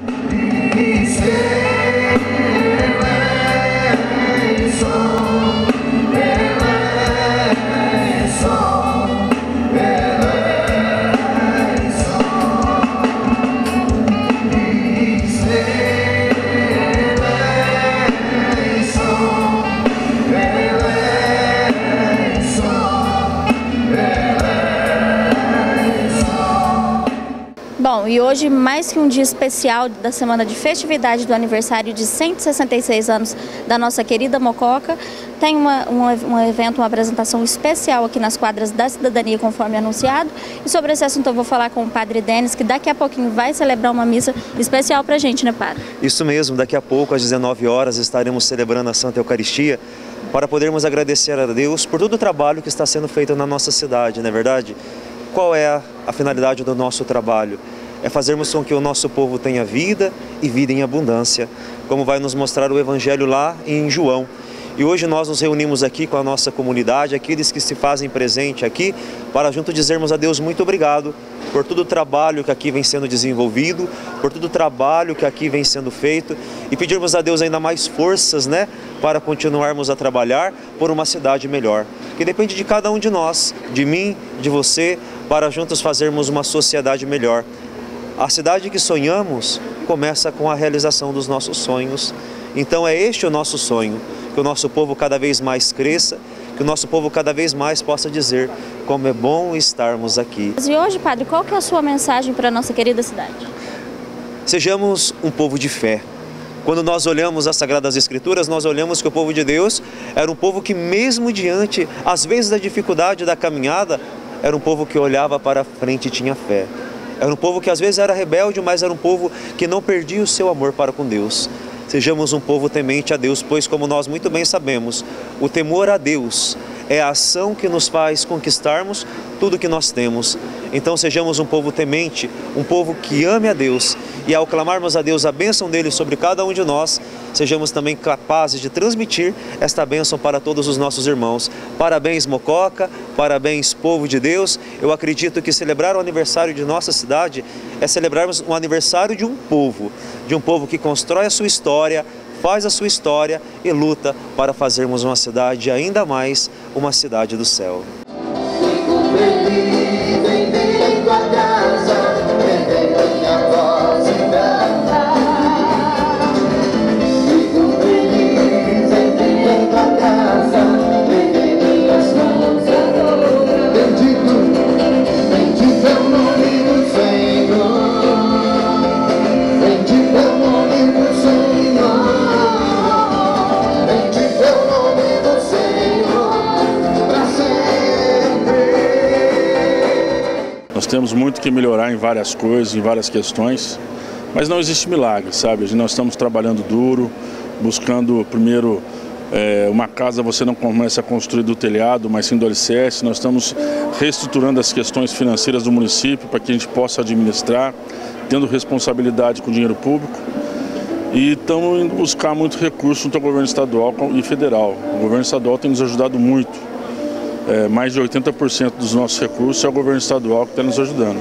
Bom, e hoje, mais que um dia especial da semana de festividade do aniversário de 166 anos da nossa querida Mococa, tem um evento, uma apresentação especial aqui nas quadras da Cidadania, conforme anunciado. E sobre esse assunto eu vou falar com o Padre Denis, que daqui a pouquinho vai celebrar uma missa especial pra gente, né, Padre? Isso mesmo, daqui a pouco, às 19 horas, estaremos celebrando a Santa Eucaristia para podermos agradecer a Deus por todo o trabalho que está sendo feito na nossa cidade, não é verdade? Qual é a finalidade do nosso trabalho? É fazermos com que o nosso povo tenha vida e vida em abundância, como vai nos mostrar o Evangelho lá em João. E hoje nós nos reunimos aqui com a nossa comunidade, aqueles que se fazem presente aqui, para junto dizermos a Deus muito obrigado por todo o trabalho que aqui vem sendo desenvolvido, por todo o trabalho que aqui vem sendo feito, e pedirmos a Deus ainda mais forças, né, para continuarmos a trabalhar por uma cidade melhor, que depende de cada um de nós, de mim, de você, para juntos fazermos uma sociedade melhor. A cidade que sonhamos começa com a realização dos nossos sonhos. Então é este o nosso sonho, que o nosso povo cada vez mais cresça, que o nosso povo cada vez mais possa dizer como é bom estarmos aqui. E hoje, Padre, qual que é a sua mensagem para a nossa querida cidade? Sejamos um povo de fé. Quando nós olhamos as Sagradas Escrituras, nós olhamos que o povo de Deus era um povo que, mesmo diante, às vezes, da dificuldade da caminhada, era um povo que olhava para frente e tinha fé. Era um povo que às vezes era rebelde, mas era um povo que não perdia o seu amor para com Deus. Sejamos um povo temente a Deus, pois, como nós muito bem sabemos, o temor a Deus é a ação que nos faz conquistarmos tudo que nós temos. Então sejamos um povo temente, um povo que ame a Deus, e ao clamarmos a Deus a bênção dele sobre cada um de nós, sejamos também capazes de transmitir esta bênção para todos os nossos irmãos. Parabéns, Mococa, parabéns, povo de Deus. Eu acredito que celebrar o aniversário de nossa cidade é celebrarmos o aniversário de um povo que constrói a sua história, faz a sua história e luta para fazermos uma cidade ainda mais uma cidade do céu. Nós temos muito que melhorar em várias coisas, em várias questões, mas não existe milagre, sabe? Nós estamos trabalhando duro, buscando primeiro uma casa, você não começa a construir do telhado, mas sim do alicerce. Nós estamos reestruturando as questões financeiras do município para que a gente possa administrar, tendo responsabilidade com o dinheiro público. E estamos indo buscar muito recurso junto ao governo estadual e federal. O governo estadual tem nos ajudado muito. Mais de 80% dos nossos recursos é o governo estadual que está nos ajudando.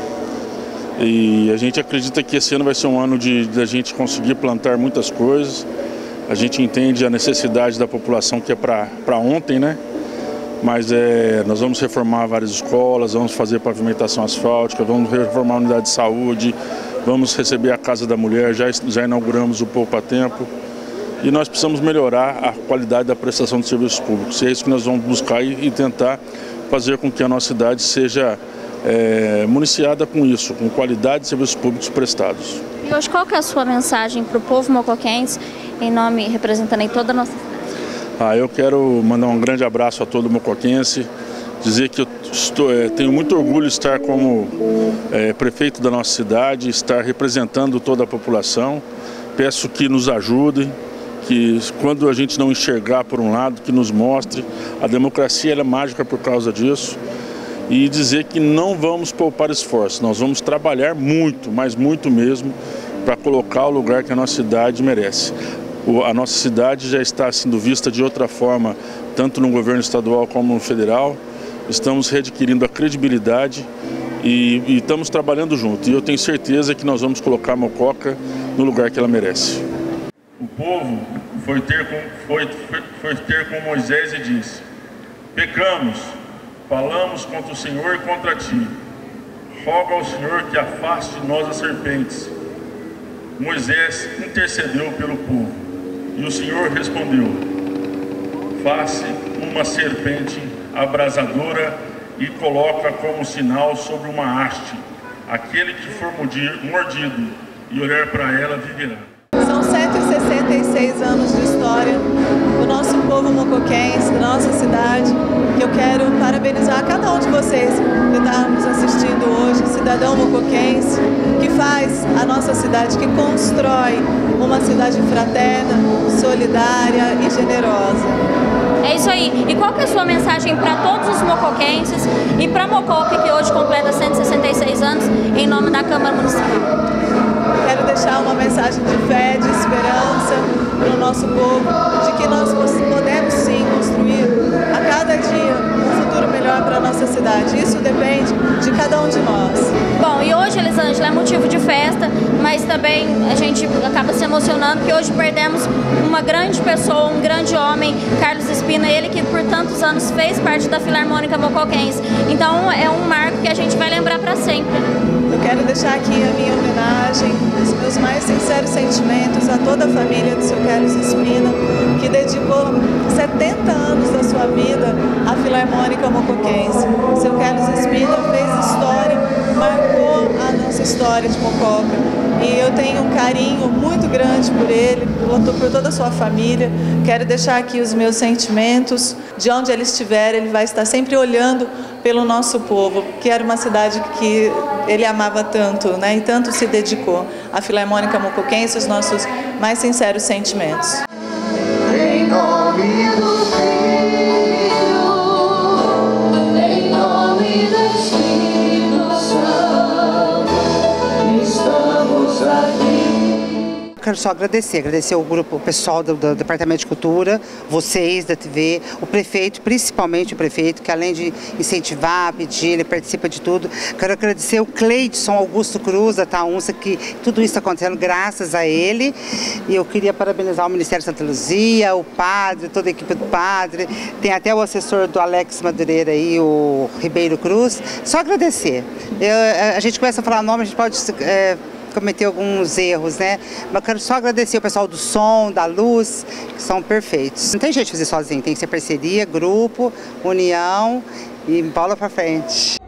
E a gente acredita que esse ano vai ser um ano de a gente conseguir plantar muitas coisas. A gente entende a necessidade da população que é para ontem, né? Mas nós vamos reformar várias escolas, vamos fazer pavimentação asfáltica, vamos reformar a unidade de saúde, vamos receber a Casa da Mulher, já inauguramos o Poupa Tempo. E nós precisamos melhorar a qualidade da prestação de serviços públicos. E é isso que nós vamos buscar e tentar fazer com que a nossa cidade seja municiada com isso, com qualidade de serviços públicos prestados. E hoje qual que é a sua mensagem para o povo mocoquense, em nome, representando em toda a nossa cidade? Eu quero mandar um grande abraço a todo mocoquense, dizer que eu tenho muito orgulho de estar como prefeito da nossa cidade, estar representando toda a população. Peço que nos ajudem, que quando a gente não enxergar por um lado, que nos mostre. A democracia ela é mágica por causa disso. E dizer que não vamos poupar esforço, nós vamos trabalhar muito, mas muito mesmo, para colocar o lugar que a nossa cidade merece. A nossa cidade já está sendo vista de outra forma, tanto no governo estadual como no federal. Estamos readquirindo a credibilidade e estamos trabalhando junto. E eu tenho certeza que nós vamos colocar a Mococa no lugar que ela merece. O povo foi ter com Moisés e disse: pecamos, falamos contra o Senhor e contra ti. Roga ao Senhor que afaste de nós as serpentes. Moisés intercedeu pelo povo, e o Senhor respondeu: faça uma serpente abrasadora e coloca como sinal sobre uma haste. Aquele que for mordido e olhar para ela viverá. São 166 anos de história do nosso povo mocoquense, da nossa cidade, que eu quero parabenizar cada um de vocês que está nos assistindo hoje, cidadão mocoquense, que faz a nossa cidade, que constrói uma cidade fraterna, solidária e generosa. É isso aí. E qual que é a sua mensagem para todos os mocoquenses e para Mococa, que hoje completa 166 anos, em nome da Câmara Municipal? Quero deixar uma mensagem de fé, de esperança para o nosso povo, de que nós podemos sim construir a cada dia um futuro melhor para a nossa cidade. Isso depende de cada um de nós. Bom, e hoje, Elisângela, é motivo de festa, mas também a gente acaba se emocionando porque hoje perdemos uma grande pessoa, um grande homem, Carlos Espina, ele que por tantos anos fez parte da Filarmônica Mocoquense. Então é um marco que a gente vai lembrar para sempre. Eu quero deixar aqui a minha homenagem, os meus mais sinceros sentimentos a toda a família do seu Carlos Espina, que dedicou 70 anos da sua vida à Filarmônica Mocoquense. O seu Carlos Espina fez história, marcou a nossa história de Mococa. E eu tenho um carinho muito grande por ele, por toda a sua família. Quero deixar aqui os meus sentimentos. De onde ele estiver, ele vai estar sempre olhando pelo nosso povo, que era uma cidade que ele amava tanto, né? E tanto se dedicou. A Filarmônica Mocoquense, os nossos mais sinceros sentimentos. Em nome do Filho, em nome do Espírito Santo, estamos aqui. Quero só agradecer o grupo, o pessoal do Departamento de Cultura, vocês da TV, o prefeito, principalmente o prefeito, que além de incentivar, pedir, ele participa de tudo. Quero agradecer o Cleidson Augusto Cruz, da Taunça, que tudo isso está acontecendo graças a ele. E eu queria parabenizar o Ministério Santa Luzia, o padre, toda a equipe do padre, tem até o assessor do Alex Madureira aí, o Ribeiro Cruz. Só agradecer. A gente começa a falar nome, a gente pode cometer alguns erros, né? Mas quero só agradecer o pessoal do som, da luz, que são perfeitos. Não tem jeito de fazer sozinho, tem que ser parceria, grupo, união e bola pra frente.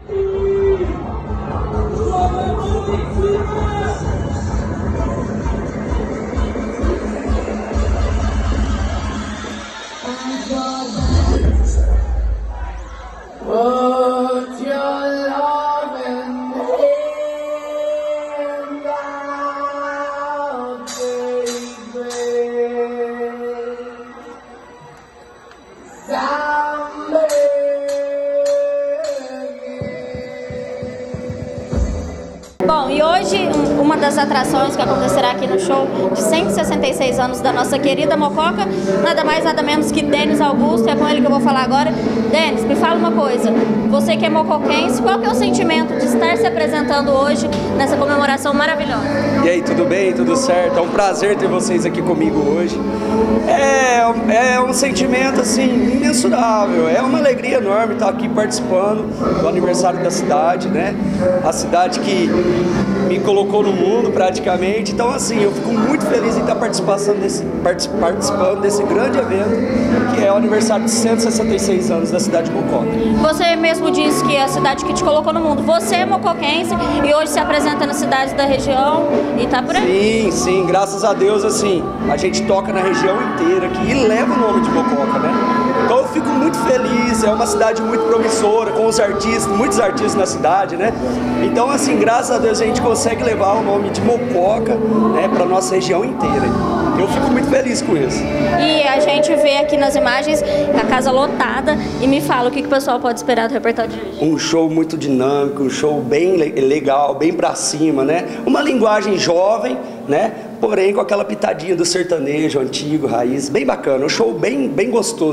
Bom, e hoje uma das atrações que acontecerá aqui no show de 166 anos da nossa querida Mococa, nada mais nada menos que Denis Augusto, é com ele que eu vou falar agora. Denis, me fala uma coisa, você que é mocoquense, qual que é o sentimento de estar se apresentando hoje nessa comemoração maravilhosa? E aí, tudo bem? Tudo certo? É um prazer ter vocês aqui comigo hoje. É um sentimento assim imensurável, é uma alegria enorme estar aqui participando do aniversário da cidade, né? A cidade que me colocou no mundo praticamente, então assim, eu fico muito feliz em estar participando desse grande evento, que é o aniversário de 166 anos da cidade de Mococa. Você mesmo disse que é a cidade que te colocou no mundo, você é mocoquense e hoje se apresenta nas cidades da região e tá por aí? Sim, graças a Deus, assim, a gente toca na região inteira aqui e leva o nome de Mococa, né? Então eu fico muito feliz, é uma cidade muito promissora, com os artistas, muitos artistas na cidade, né? Então assim, graças a Deus a gente consegue levar o nome de Mococa, né, para nossa região inteira. Eu fico muito feliz com isso. E a gente vê aqui nas imagens a casa lotada e me fala o que o pessoal pode esperar do repertório de hoje. Um show muito dinâmico, um show bem legal, bem pra cima, né? Uma linguagem jovem, né? Porém com aquela pitadinha do sertanejo antigo, raiz, bem bacana. Um show bem gostoso de assistir.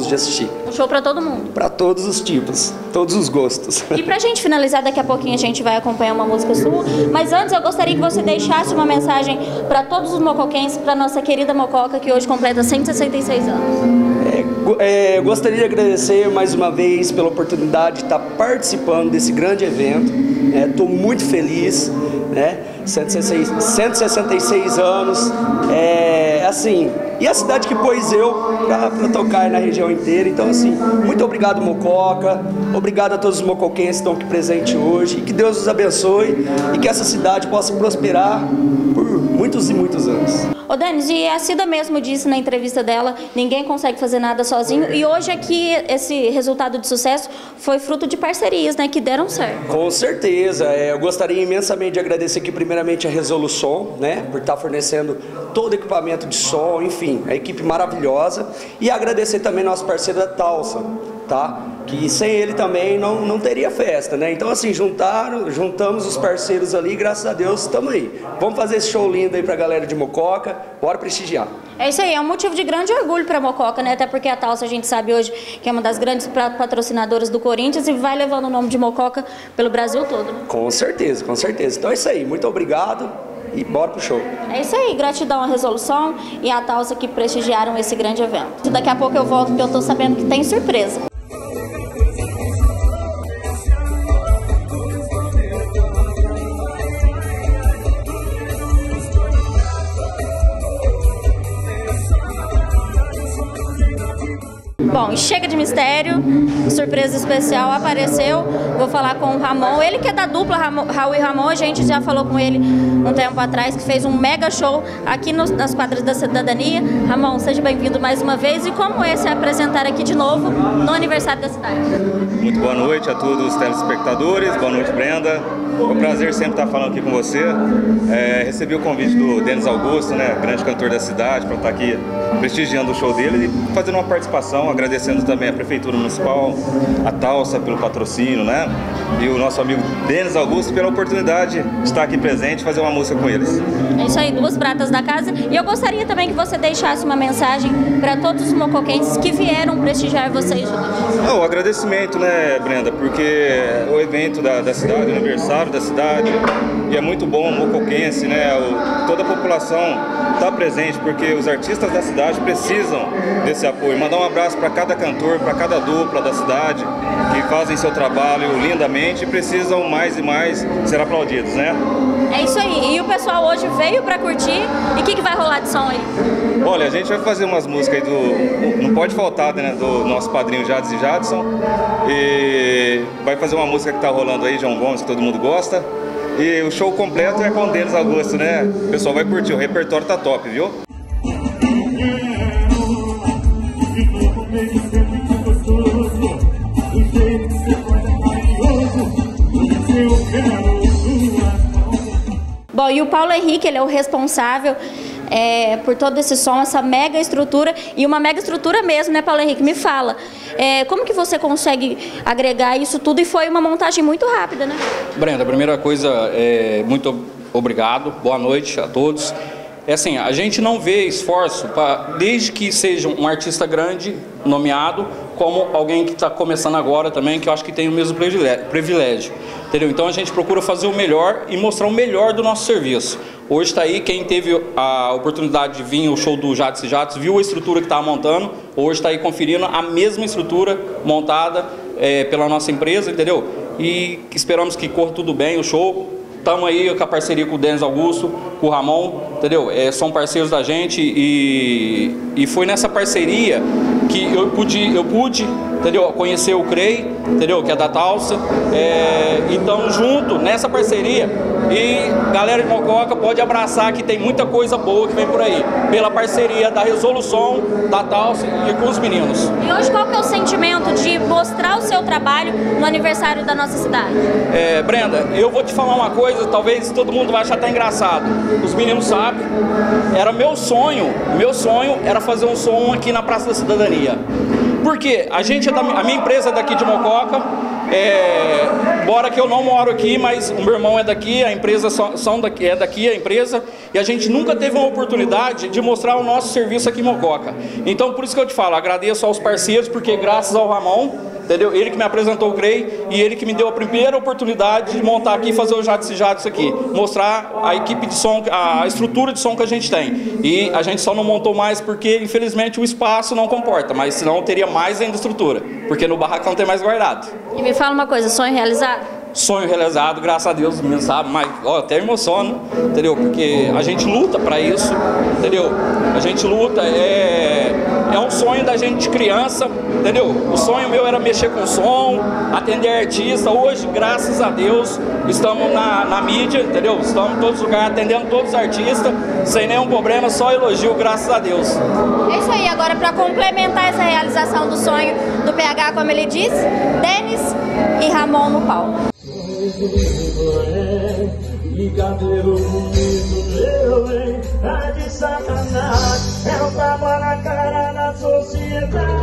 assistir. Um show para todo mundo. Para todos os tipos, todos os gostos. E pra gente finalizar, daqui a pouquinho a gente vai acompanhar uma música sua, mas antes eu gostaria que você deixasse uma mensagem para todos os mocoquenses, para nossa querida Mococa, que hoje completa 166 anos. Gostaria de agradecer mais uma vez pela oportunidade de estar participando desse grande evento. Estou muito feliz, né? 166 anos, assim, e a cidade que pôs eu para tocar na região inteira. Então, assim, muito obrigado, Mococa, obrigado a todos os mocoquenses que estão aqui presentes hoje, e que Deus os abençoe e que essa cidade possa prosperar por muitos e muitos anos. Ô Denis, e a Cida mesmo disse na entrevista dela, ninguém consegue fazer nada sozinho, e hoje aqui esse resultado de sucesso foi fruto de parcerias, né, que deram certo. Com certeza, eu gostaria imensamente de agradecer aqui primeiramente a Resolução, né, por estar fornecendo todo o equipamento de som, enfim, a equipe maravilhosa, e agradecer também nosso parceiro da Talsa, tá? Que sem ele também não teria festa, né? Então, assim, juntamos os parceiros ali e graças a Deus estamos aí. Vamos fazer esse show lindo aí pra galera de Mococa, bora prestigiar. É isso aí, é um motivo de grande orgulho para Mococa, né? Até porque a Talsa a gente sabe hoje que é uma das grandes patrocinadoras do Corinthians e vai levando o nome de Mococa pelo Brasil todo. Com certeza, com certeza. Então é isso aí, muito obrigado e bora pro show. É isso aí, gratidão à Resolução e à Talsa que prestigiaram esse grande evento. Daqui a pouco eu volto porque eu tô sabendo que tem surpresa. Bom, chega de mistério, surpresa especial apareceu, vou falar com o Ramon, ele que é da dupla Raul e Ramon, a gente já falou com ele um tempo atrás, que fez um mega show aqui nas quadras da cidadania. Ramon, seja bem-vindo mais uma vez, e como é se apresentar aqui de novo no aniversário da cidade? Muito boa noite a todos os telespectadores, boa noite, Brenda. É um prazer sempre estar falando aqui com você. Recebi o convite do Denis Augusto, né, grande cantor da cidade, para estar aqui prestigiando o show dele e fazendo uma participação, agradecendo também a Prefeitura Municipal, a Talsa pelo patrocínio, né, e o nosso amigo Denis Augusto pela oportunidade de estar aqui presente e fazer uma música com eles. É isso aí, duas pratas da casa. E eu gostaria também que você deixasse uma mensagem para todos os mocoquenses que vieram prestigiar vocês hoje. O agradecimento, né, Brenda, porque o evento da cidade, o aniversário da cidade, e é muito bom o mocoquense, né, toda a população está presente, porque os artistas da cidade precisam desse apoio. Mandar um abraço para cada cantor, para cada dupla da cidade, que fazem seu trabalho lindamente e precisam mais e mais ser aplaudidos, né? É isso aí, e o pessoal hoje veio para curtir, e o que vai rolar de som aí? Olha, a gente vai fazer umas músicas aí não pode faltar, né, do nosso padrinho Jades e Jadson, e vai fazer uma música que tá rolando aí, João Gomes, que todo mundo gosta, e o show completo é com o Denis Augusto, né? O pessoal vai curtir, o repertório tá top, viu? Bom, e o Paulo Henrique, ele é o responsável por todo esse som, essa mega estrutura, e uma mega estrutura mesmo, né, Paulo Henrique? Me fala, como que você consegue agregar isso tudo? E foi uma montagem muito rápida, né? Brenda, a primeira coisa, muito obrigado, boa noite a todos. Assim, a gente não vê esforço, desde que seja um artista grande, nomeado, como alguém que está começando agora também, que eu acho que tem o mesmo privilégio, entendeu? Então a gente procura fazer o melhor e mostrar o melhor do nosso serviço. Hoje está aí, quem teve a oportunidade de vir ao show do Jades e Jadson, viu a estrutura que estava montando, hoje está aí conferindo a mesma estrutura montada pela nossa empresa, entendeu? E esperamos que corra tudo bem o show. Estamos aí com a parceria com o Denis Augusto, com o Ramon, entendeu? São parceiros da gente e foi nessa parceria que eu pude, entendeu? Conhecer o CREI, entendeu? Que é da Talsa, e estamos juntos nessa parceria. E galera de Mococa pode abraçar que tem muita coisa boa que vem por aí, pela parceria da Resolução, da Talsa e com os meninos. E hoje qual que é o sentimento de mostrar o seu trabalho no aniversário da nossa cidade? Brenda, eu vou te falar uma coisa, talvez todo mundo vai achar até engraçado. Os meninos sabem, era meu sonho era fazer um som aqui na Praça da Cidadania. Porque a minha empresa é daqui de Mococa, Embora que eu não moro aqui, mas o meu irmão é daqui, a empresa é daqui, a empresa, e a gente nunca teve uma oportunidade de mostrar o nosso serviço aqui em Mococa. Então, por isso que eu te falo, agradeço aos parceiros, porque graças ao Ramon, entendeu? Ele que me apresentou o CREI e ele que me deu a primeira oportunidade de montar aqui e fazer o Jadis e Jadis aqui. Mostrar a equipe de som, a estrutura de som que a gente tem. E a gente só não montou mais porque, infelizmente, o espaço não comporta, mas senão teria mais ainda estrutura, porque no barraco não tem mais guardado. E me fala uma coisa, sonho realizado? Sonho realizado, graças a Deus, não sabe, mas ó, até emociono, entendeu? Porque a gente luta para isso, entendeu? A gente luta, é um sonho da gente de criança, entendeu? O sonho meu era mexer com som, atender artista. Hoje, graças a Deus, estamos na mídia, entendeu? Estamos em todos os lugares, atendendo todos os artistas, sem nenhum problema, só elogio, graças a Deus. É isso aí, agora para complementar essa realização do sonho do PH, como ele disse, Denis e Ramon no palco. Brincadeiro comigo, meu bem, tá de sacanagem. É um tapa na cara da sociedade.